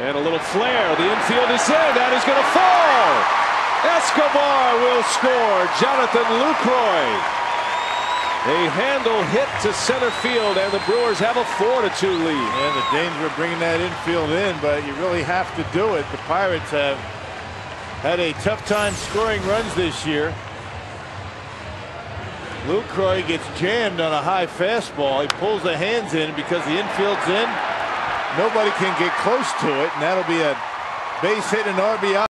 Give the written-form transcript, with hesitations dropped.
And a little flare. The infield is in. That is going to fall. Escobar will score. Jonathan Lucroy. A handle hit to center field, and the Brewers have a 4-2 lead. And the danger of bringing that infield in, but you really have to do it. The Pirates have had a tough time scoring runs this year. Lucroy gets jammed on a high fastball. He pulls the hands in because the infield's in. Nobody can get close to it, and that'll be a base hit and RBI.